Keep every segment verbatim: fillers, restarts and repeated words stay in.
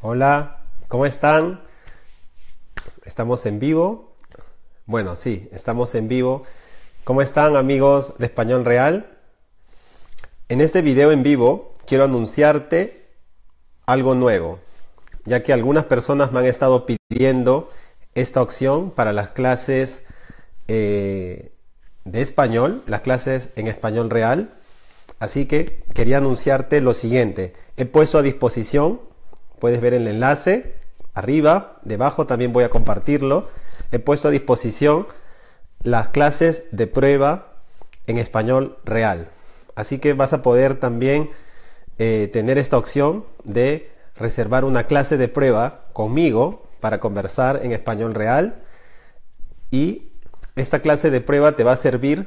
Hola, ¿cómo están? ¿Estamos en vivo? Bueno, sí, estamos en vivo. ¿Cómo están, amigos de Español Real? En este video en vivo quiero anunciarte algo nuevo, ya que algunas personas me han estado pidiendo esta opción para las clases eh, de español, las clases en Español Real. Así que quería anunciarte lo siguiente. He puesto a disposición, puedes ver el enlace arriba, debajo también voy a compartirlo. He puesto a disposición las clases de prueba en Español Real. Así que vas a poder también eh, tener esta opción de reservar una clase de prueba conmigo para conversar en Español Real. Y esta clase de prueba te va a servir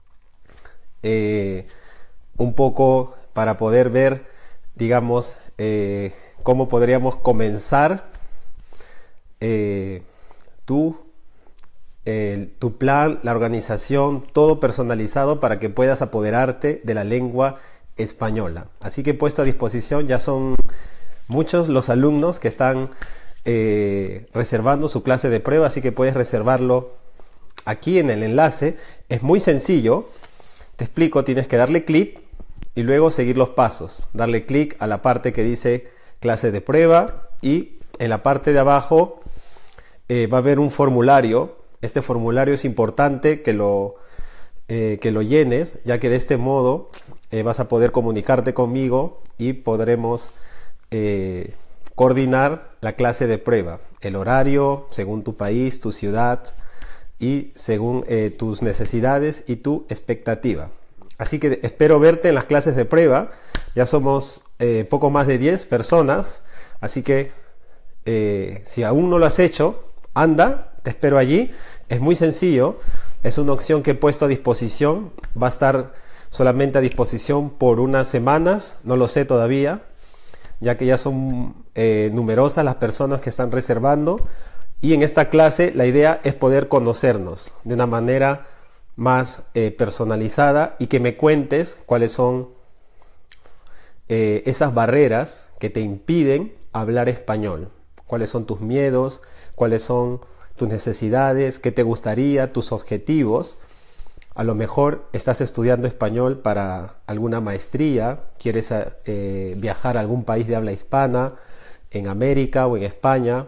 eh, un poco para poder ver, digamos, eh, cómo podríamos comenzar eh, tu, eh, tu plan, la organización, todo personalizado para que puedas apoderarte de la lengua española. Así que he puesto a disposición, ya son muchos los alumnos que están eh, reservando su clase de prueba, así que puedes reservarlo aquí en el enlace. Es muy sencillo, te explico, tienes que darle clic y luego seguir los pasos. Darle clic a la parte que dice clase de prueba y en la parte de abajo eh, va a haber un formulario. Este formulario es importante que lo, eh, que lo llenes, ya que de este modo eh, vas a poder comunicarte conmigo y podremos eh, coordinar la clase de prueba, el horario según tu país, tu ciudad y según eh, tus necesidades y tu expectativa. Así que espero verte en las clases de prueba. Ya somos eh, poco más de diez personas. Así que eh, si aún no lo has hecho, anda, te espero allí. Es muy sencillo. Es una opción que he puesto a disposición. Va a estar solamente a disposición por unas semanas. No lo sé todavía, ya que ya son eh, numerosas las personas que están reservando. Y en esta clase la idea es poder conocernos de una manera más eh, personalizada y que me cuentes cuáles son eh, esas barreras que te impiden hablar español, cuáles son tus miedos, cuáles son tus necesidades, qué te gustaría, tus objetivos. A lo mejor estás estudiando español para alguna maestría, quieres eh, viajar a algún país de habla hispana, en América o en España.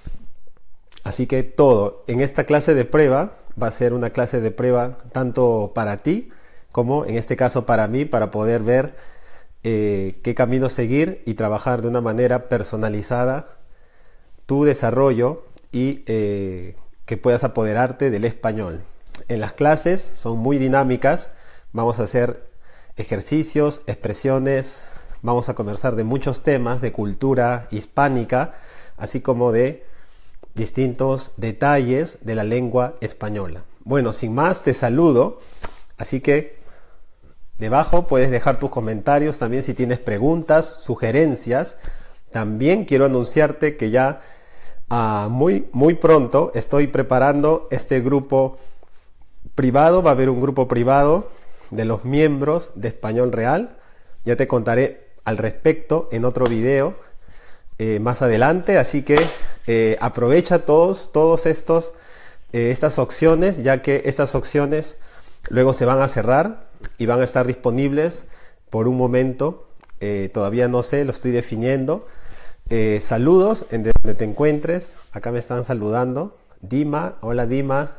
Así que todo en esta clase de prueba va a ser una clase de prueba tanto para ti como en este caso para mí, para poder ver eh, qué camino seguir y trabajar de una manera personalizada tu desarrollo y eh, que puedas apoderarte del español. En las clases son muy dinámicas, vamos a hacer ejercicios, expresiones, vamos a conversar de muchos temas de cultura hispánica, así como de distintos detalles de la lengua española. Bueno, sin más te saludo, así que debajo puedes dejar tus comentarios también si tienes preguntas, sugerencias. También quiero anunciarte que ya uh, muy, muy pronto estoy preparando este grupo privado. Va a haber un grupo privado de los miembros de Español Real. Ya te contaré al respecto en otro video eh, más adelante, así que Eh, aprovecha todos, todos estos, eh, estas opciones, ya que estas opciones luego se van a cerrar y van a estar disponibles por un momento. Eh, todavía no sé, lo estoy definiendo. Eh, saludos en donde te encuentres. Acá me están saludando. Dima, hola Dima.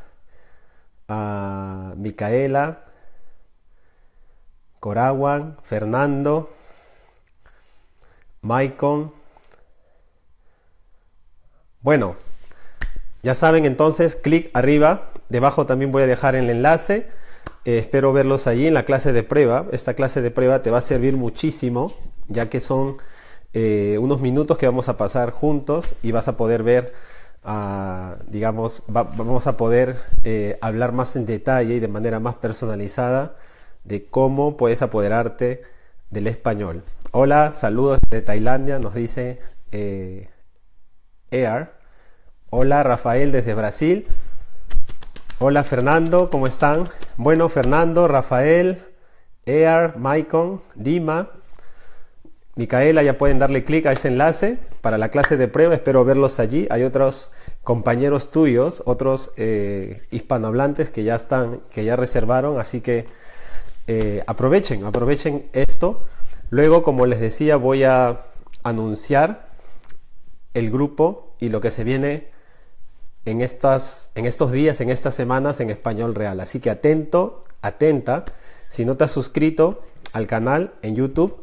Uh, Micaela. Corawan, Fernando. Maicon. Bueno, ya saben entonces, clic arriba, debajo también voy a dejar el enlace, eh, espero verlos allí en la clase de prueba. Esta clase de prueba te va a servir muchísimo, ya que son eh, unos minutos que vamos a pasar juntos y vas a poder ver, uh, digamos, va, vamos a poder eh, hablar más en detalle y de manera más personalizada de cómo puedes apoderarte del español. Hola, saludos de Tailandia, nos dice eh, Ear. Hola Rafael desde Brasil. Hola Fernando, ¿cómo están? Bueno, Fernando, Rafael, Ear, Maicon, Dima, Micaela, ya pueden darle clic a ese enlace para la clase de prueba. Espero verlos allí. Hay otros compañeros tuyos, otros eh, hispanohablantes que ya están, que ya reservaron, así que eh, aprovechen, aprovechen esto. Luego, como les decía, voy a anunciar el grupo y lo que se viene en estas, en estos días, en estas semanas en Español Real. Así que atento, atenta. Si no te has suscrito al canal en YouTube,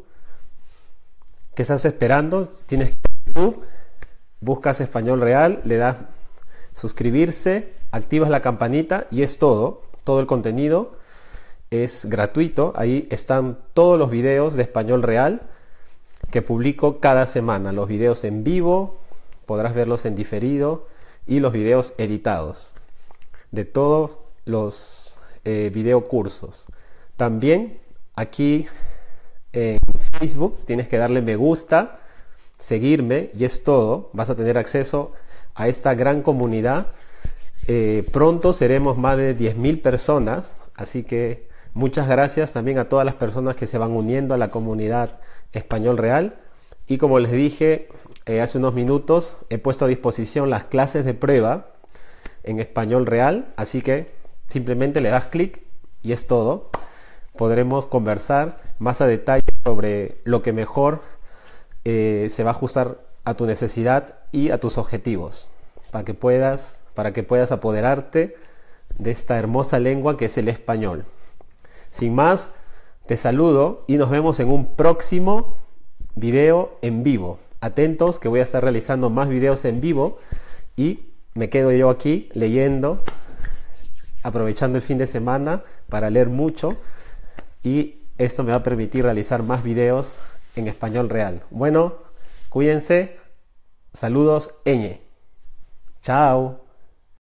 ¿qué estás esperando? Tienes que ir a YouTube, buscas Español Real, le das suscribirse, activas la campanita y es todo. Todo el contenido es gratuito. Ahí están todos los videos de Español Real que publico cada semana. Los videos en vivo, podrás verlos en diferido, y los videos editados de todos los eh, videocursos. También aquí en Facebook tienes que darle me gusta, seguirme y es todo. Vas a tener acceso a esta gran comunidad. Eh, pronto seremos más de diez mil personas, así que muchas gracias también a todas las personas que se van uniendo a la comunidad Español Real. Y como les dije eh, hace unos minutos, he puesto a disposición las clases de prueba en Español Real, así que simplemente le das clic y es todo. Podremos conversar más a detalle sobre lo que mejor eh, se va a ajustar a tu necesidad y a tus objetivos, para que puedas, para que puedas apoderarte de esta hermosa lengua que es el español. Sin más, te saludo y nos vemos en un próximo video en vivo. Atentos que voy a estar realizando más videos en vivo y me quedo yo aquí leyendo, aprovechando el fin de semana para leer mucho, y esto me va a permitir realizar más videos en Español Real. Bueno, cuídense. Saludos, Eñe. Chao.